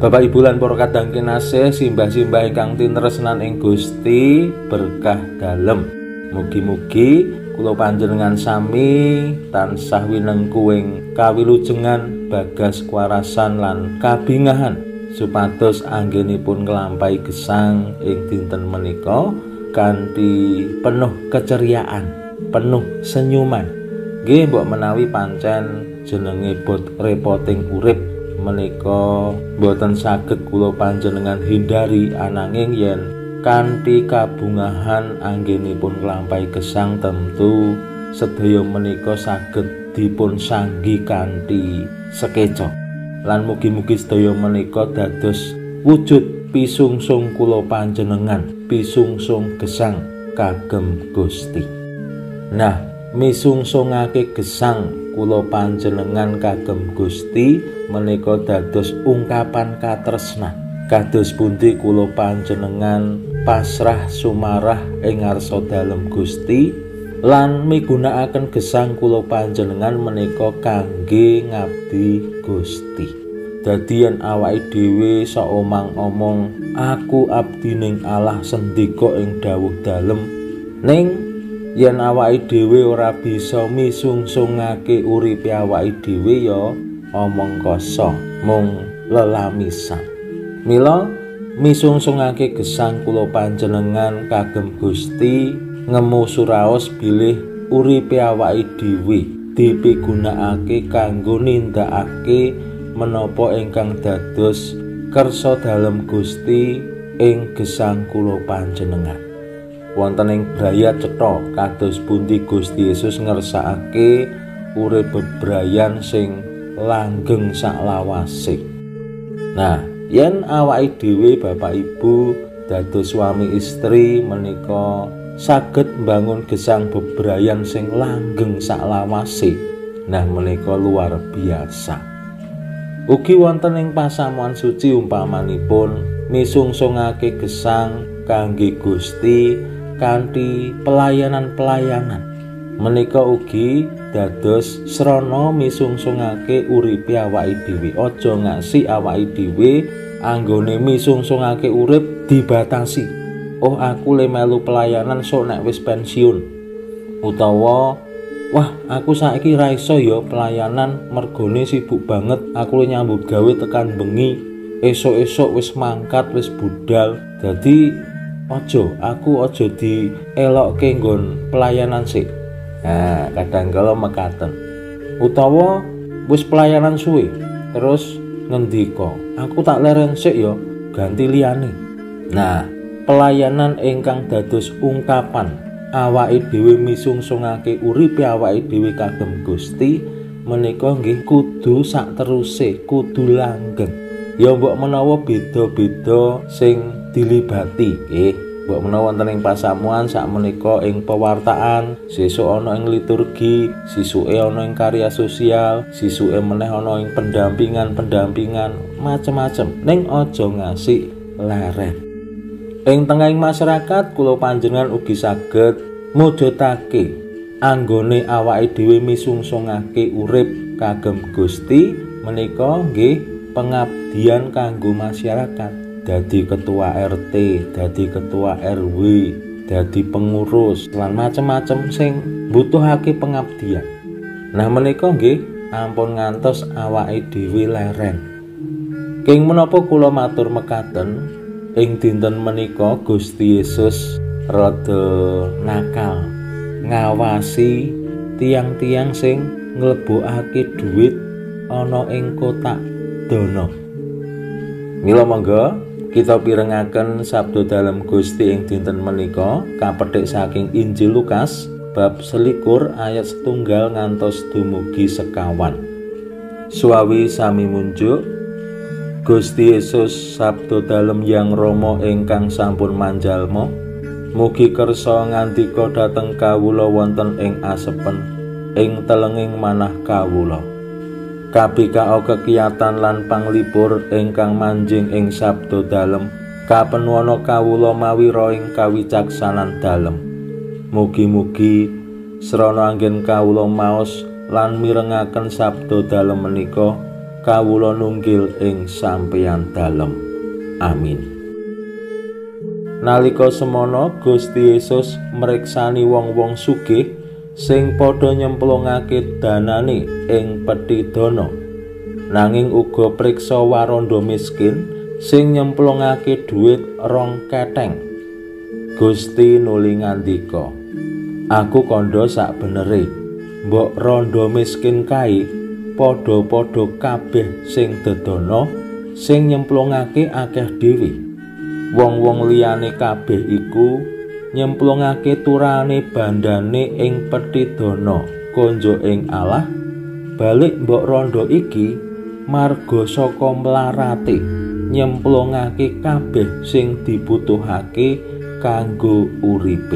Bapak Ibu lan para kadang kinasih, simbah-simbah ingkang tinresnan ing Gusti, berkah dalem. Mugi-mugi kula panjenengan sami tansah winengku ing kawilujengan bagas kwarasan lan kabingahan supados anggenipun nglampahi gesang ing dinten menika kanthi penuh keceriaan, penuh senyuman. Nggih mbok menawi pancen jenenge bot repoting urip menika boten saged kula panjenengan hindari, ananging yen kanthi kabungahan anggenipun nglampahi gesang tentu sedaya menika saged dipun sanggi kanthi sekeca. Lan mugi-mugi sedaya menika dados wujud pisungsung kula panjenengan, pisungsung gesang kagem Gusti. Nah, misungsungake gesang kula panjenengan kagem Gusti menika dados ungkapan katresnan. Kados pundi kula panjenengan pasrah sumarah ing ngarsa dalem Gusti lan migunakaken gesang kula panjenengan menika kangge ngabdi Gusti. Dadi yen awake dhewe saomang-omong aku abdining Allah sendika ing dawuh dalem, ning yen awake dhewe ora bisa misungsungake uripe awake dhewe ya omong kosong, mung lelamisan. Mila misungsungake gesang kula panjenengan kagem Gusti ngemu suraos bilih uripe awake dhewe dipigunakake kanggo nindakake menapa ingkang dados kersa dalem Gusti ing gesang kula panjenengan. Wonten ing brayat cetha kados pundi Gusti Yesus ngersakake urip bebrayan sing langgeng saklawase. Nah, yen awake dhewe Bapak Ibu dados suami istri menika saged mbangun gesang bebrayan sing langgeng saklawase. Nah, menika luar biasa. Ugi wonten ing pasamuan suci umpamanipun misungsungake gesang kangge Gusti kanthi pelayanan-pelayanan menika ugi dados srana misungsungake uripe awake dhewe. Aja ngasi awake dhewe anggone misungsungake urip dibatasi. Oh, aku le melu pelayanan sok nek wis pensiun. Utawa wah, aku saiki ra iso ya pelayanan mergone sibuk banget, aku le nyambut gawe tekan bengi, esuk-esuk wis mangkat, wis budal. Dadi aku aja dielokke nggon pelayanan sik. Nah, kadang-kala mekaten. Utawa wis pelayanan suwe, terus ngendika, aku tak leren sik ya, ganti liyane. Nah, pelayanan ingkang dados ungkapan awake dhewe misungsungake uripe awake dhewe kagem Gusti menika nggih kudu sak teruse, kudu langgeng. Ya mbok menawa beda-beda sing dilibati nggih, mbok menawa wonten ing pasamuan sakmenika ing pewartaan, sesuk ana ing liturgi, sisuke ana ing karya sosial, sisuke meneh ana ing pendampingan macem-macem. Ning aja ngasih leren. Ing tengahing masyarakat kula panjenengan ugi saged mujudake anggone awake dhewe misungsungake urip kagem Gusti menika nggih pengabdian kanggo masyarakat. Dadi ketua RT, dadi ketua RW, dadi pengurus lan macem-macem sing butuhake pengabdian. Nah, menika nggih ampun ngantos awake dhewe leren. King menapa kula matur mekaten, ing dinten menika Gusti Yesus rada nakal ngawasi tiang-tiang sing nglebokake dhuwit ana ing kotak dana. Mila monggo kita pirengaken sabda dalem Gusti ing dinten menika kapethik saking Injil Lukas bab 21 ayat 1 ngantos dumugi 50. Suawi sami munjuk Gusti Yesus sabda dalem Yang Rama ingkang sampun manjalma, mugi kersa ngandika dhateng kawula wonten ing asepen ing telenging manah kawula. Kabika kekiyatan lan panglipur ingkang manjing ing sabda dalem kapenwana kawula mawi ing kawicaksanan dalem. Mugi-mugi srana anggen kawula maos lan mirengaken sabda dalem menika kawula nunggil ing sampeyan dalem. Amin. Nalika semana Gusti Yesus mriksani wong-wong sugih sing padha nyemplungake danane ing peti dana, nanging uga priksa waranda miskin sing nyemplungake dhuwit 2 ketheng. Gusti nuli ngandika, aku kandha sak benere, mbok randa miskin kae padha-padha kabeh sing dedana sing nyemplungake akeh dhewe. Wong-wong liyane kabeh iku nyemplungake turane bandane ing peti dana konjo ing Allah. Balik mbok rondo iki marga saka mlarate nyemplungake kabeh sing dibutuhake kanggo uripe.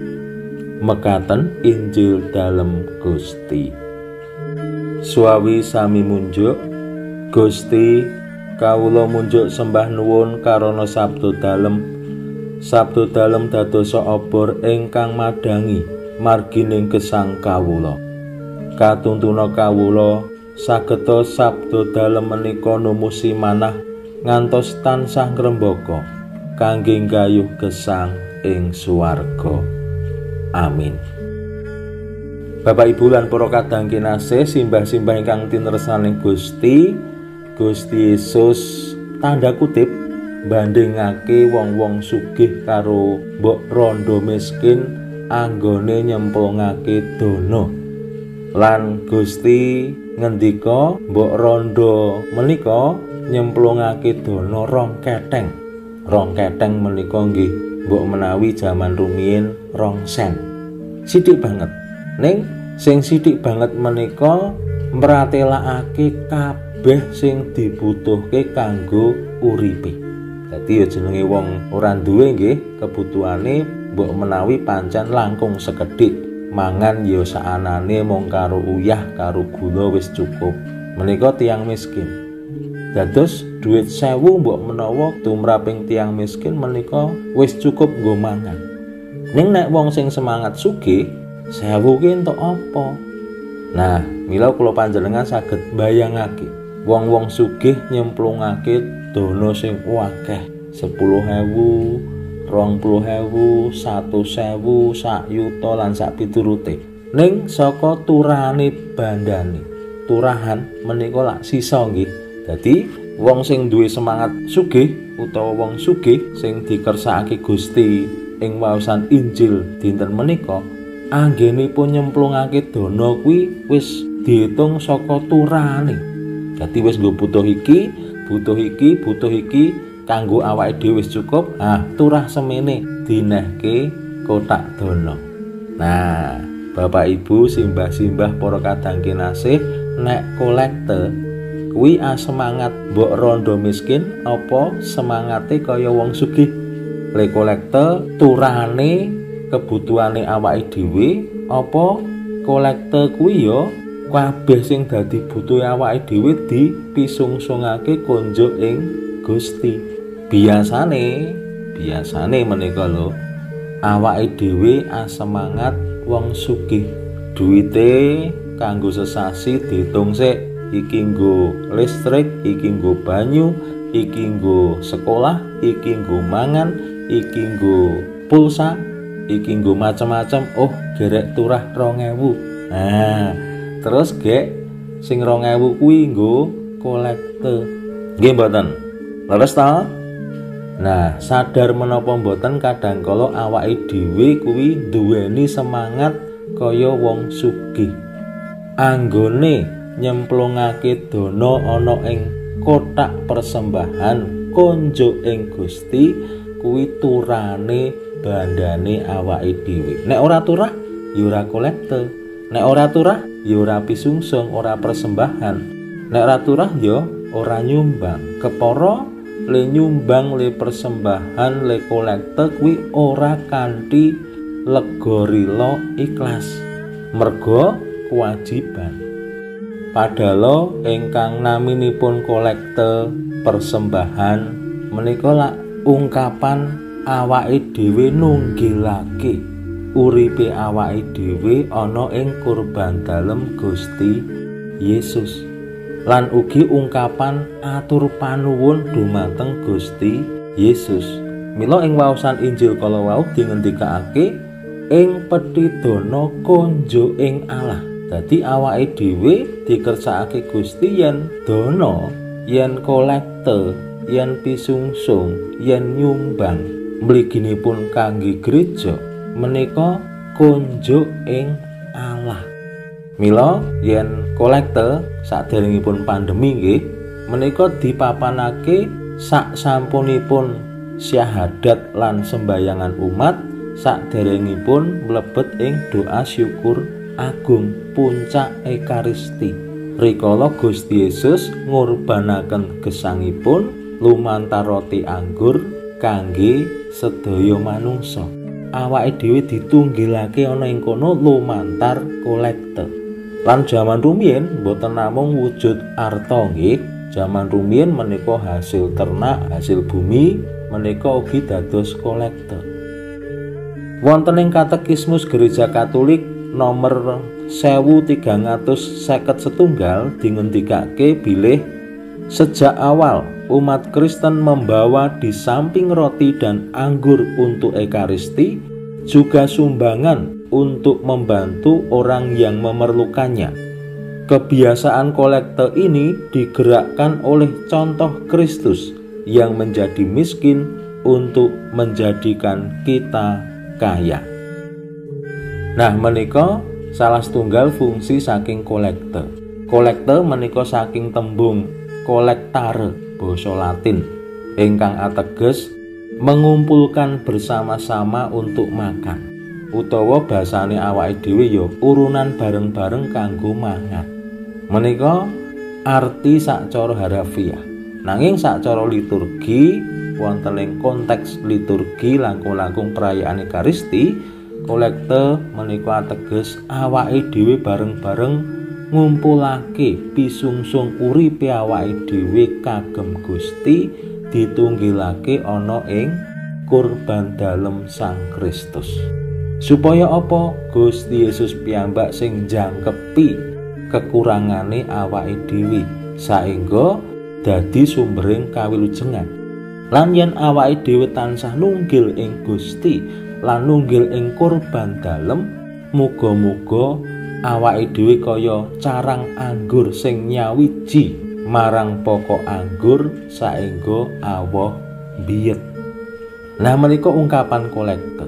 Mekaten Injil dalem Gusti. Suawi sami munjuk. Gusti, kawula munjuk sembah nuwun karana sabda dalem. Sabda dalem dadosa obor ingkang madangi margining gesang kawula. Katuntuna kawula sageta sabda dalem menika numusi manah ngantos tansah ngrembaka kangge gayuh gesang ing swarga. Amin. Bapak Ibu lan para kadang kinasih, simbah-simbah ingkang tinresnaning Gusti, Gusti Yesus tanda kutip bandingake wong-wong sugih karo mbok rondo miskin anggone nyemplungake dana. Lan Gusti ngendika mbok rondo menika nyemplungake dana 2 ketheng. 2 ketheng menika nggih mbok menawi jaman rumiyin 2 sen. Sithik banget. Ning sing sithik banget menika mratelakake kabeh sing dibutuhke kanggo uripe. Dadi ya jenenge wong ora duwe nggih kebutuhane mbok menawi pancen langkung sekedhik, mangan ya saanane mung karo uyah karo gula wis cukup. Menika tiyang miskin. Dados dhuwit 1000 mbok menawa tumraping tiyang miskin menika wis cukup nggo mangan. Ning nek wong sing semangat sugih 1000 ki entuk apa? Nah, mila kula panjenengan saged bayangake wong-wong sugih nyemplungake dana sing akeh, 10.000, 20.000, 100.000, sak yuta lan sak piturute. Ning saka turane bandane, turahan menika lak sisa nggih. Dadi wong sing duwe semangat sugih utawa wong sugih sing dikersakake Gusti ing waosan Injil dinten menika anggenipun nyemplungake dana kuwi wis diitung saka turane. Dadi wis nggo butuh iki kanggo awake dhewe wis cukup. Turah semene dinehke kotak dana. Nah, Bapak Ibu, simbah-simbah para kadang kinasih, nek kolekte kuwi semangat mbok rondo miskin apa semangate kaya wong sugih? Le kolekte turane kebutuhane awake dhewe apa kolekte kuwi ya kabeh sing dadi butuhe awake dhewe dipisungsungake konjo ing Gusti. Biasane menika lho awake dhewe semangat wong sugih, duwite kanggo sesasi diitung sik, iki nggo listrik, iki nggo banyu, iki nggo sekolah, iki nggo mangan, iki nggo pulsa, iki nggo macam-macam. Oh, gerek turah 2000. Nah, terus gek sing 2000 kuwi nggo kolekte. Nggih mboten? Leres ta? Nah, sadar menapa mboten kadangkala awake dhewe kuwi duweni semangat kaya wong sugih. Anggone nyemplungake dana ana ing kotak persembahan konjo ing Gusti kuwi turane bandane awake dhewe. Nek ora turah ya ora kolekte. Nek ora turah ya ora pisungsung, ora persembahan. Nek ora turah ya ora nyumbang. Kepara le nyumbang, le persembahan, le kolekte kuwi ora kanthi lega rila ikhlas. Merga kewajiban. Padahal ingkang naminipun kolekte persembahan menika lak ungkapan awake dhewe nunggilake uripe awake dhewe ana ing kurban dalem Gusti Yesus. lan ugi ungkapan atur panuwun dumateng Gusti Yesus. Mila ing waosan Injil kala wau dingendikake ing petidana konjo ing Allah. Dadi awake dhewe dikersakake Gusti yen dana, yen kolekte, yen pisungsung, yen nyumbang mliginipun kangge gereja menika konjo ing Allah. Mila yen kolekte saderengipun pandemi nggih menika dipapanake sak sampunipun syahadat lan sembayangan umat saderengipun mlebet ing doa syukur agung puncak Ekaristi. Rikala Gusti Yesus ngurbanaken gesangipun lumantar roti anggur kangge sedaya manungsa. Awake dhewe ditunggilake ana ing kono lumantar kolekte. Lan jaman rumiyin boten namung wujud arta nggih. Jaman rumiyin menika hasil ternak, hasil bumi menika ugi dados kolekte. Wonten ing Katekismus Gereja Katolik nomor 1351 dingendikake bilih sejak awal umat Kristen membawa di samping roti dan anggur untuk Ekaristi juga sumbangan untuk membantu orang yang memerlukannya. Kebiasaan kolekte ini digerakkan oleh contoh Kristus yang menjadi miskin untuk menjadikan kita kaya. Nah, menika salah setunggal fungsi saking kolekte. Kolekte menika saking tembung kolektare basa Latin ingkang ateges mengumpulkan bersama-sama untuk makan, utawa basane awake dhewe ya urunan bareng-bareng kanggo mangan. Menika arti sacara harafiah. Nanging sacara liturgi wonten ing konteks liturgi langkung-langkung perayaan Ekaristi, kolekte menika ateges awake dhewe bareng-bareng ngumpulake pisungsung uripe awake dhewe kagem Gusti ditunggilake ana ing kurban dalem Sang Kristus. Supaya apa? Gusti Yesus piyambak sing njangkepi kekurangane awake dhewe saengga dadi sumbering kawilujengan. Lan yen awake dhewe tansah nunggil ing Gusti lan nunggil ing kurban dalem, muga-muga awake dhewe kaya carang anggur sing nyawiji marang pokok anggur saengga awah biyet. Nah, menika ungkapan kolekte.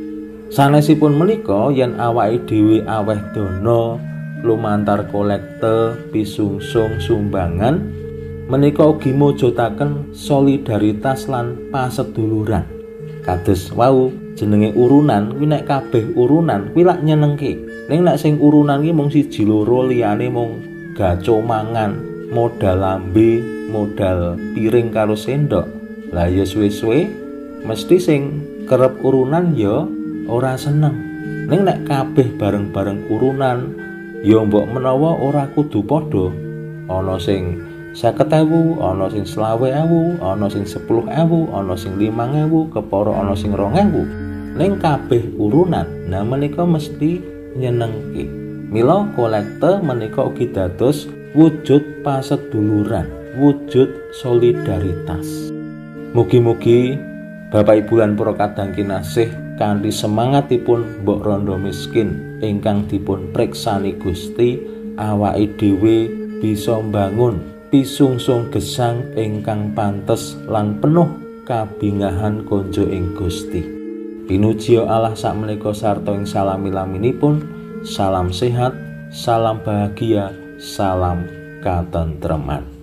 Sanesipun menika yen awake dhewe aweh dana lumantar kolekte, pisungsung, sumbangan, menika ugi mujudaken solidaritas lan paseduluran. Kados wau jenenge urunan kuwi nek kabeh urunan kuwi lak nyenengke. Ning nek sing urunan ki mung siji loro liyane mung gaco mangan, modal lambe, modal piring karo sendok. Lah ya suwe-suwe mesti sing kerep urunan ya ora seneng. Ning nek kabeh bareng-bareng urunan ya mbok menawa ora kudu padha. Ana sing 50.000, ana sing 20.000, ana sing 10.000, ana sing 5.000, kepara ana sing 2.000. Ning kabeh urunan, nah menika mesti nyenengke. Mila kolekte menika ugi dados wujud paseduluran, wujud solidaritas. Mugi-mugi Bapak Ibu lan para kadang kinasih kanthi semangatipun mbok rondo miskin ingkang dipun preksani Gusti, awake dhewe bisa mbangun pisungsung gesang ingkang pantes lan penuh kabingahan konjo ing Gusti. Pinuji Allah sakmenika sarta ing salami-laminipun. Salam sehat, salam bahagia, salam katentreman.